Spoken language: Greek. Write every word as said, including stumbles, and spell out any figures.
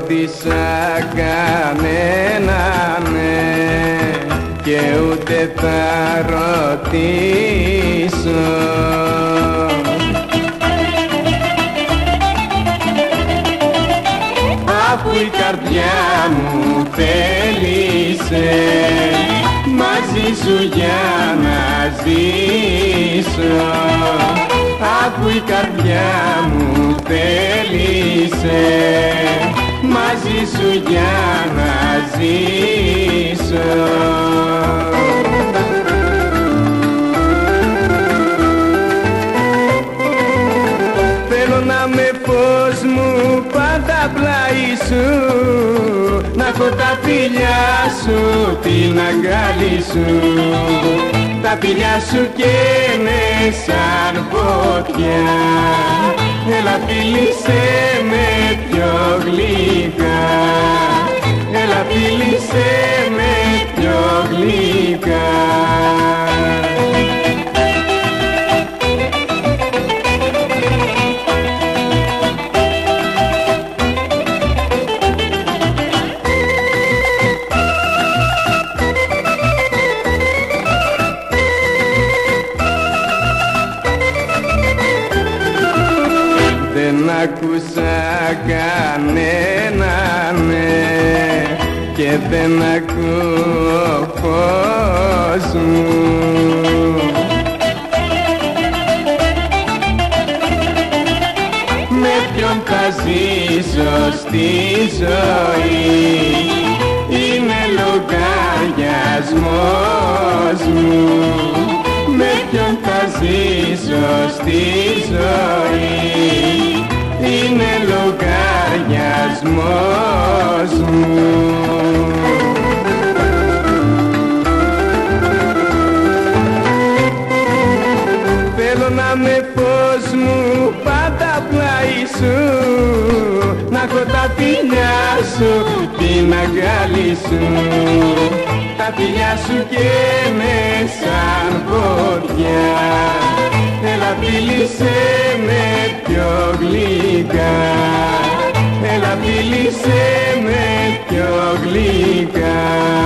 ρώτησα κανέναν και ούτε θα ρωτήσω. Αφού η καρδιά μου θέλησε μαζί σου για να ζήσω, αφού η καρδιά μου θέλησε μαζί σου για να ζήσω. Θέλω να με φως μου πάντα πλάι σου, να έχω τα φιλιά σου, την αγκάλι σου, τα φιλιά σου καίνε σαν φωτιά. Έλα φίλησέ με πιο γλυκά, έλα φίλησέ με πιο γλυκά. Δεν άκουσα κανέναν και δεν ακούω φως μου. Με ποιον θα ζήσω στη ζωή, είναι λογαριασμός μου. Με ποιον θα ζήσω στη ζωή, είναι λογαριασμός μου. Θέλω να με φως μου πάντα πλάι σου, να έχω τα φιλιά σου, την αγκάλι σου, τα φιλιά σου καίνε σαν φωτιά. Έλα φίλησέ με πιο γλυκά, έλα φίλησέ με πιο γλυκά.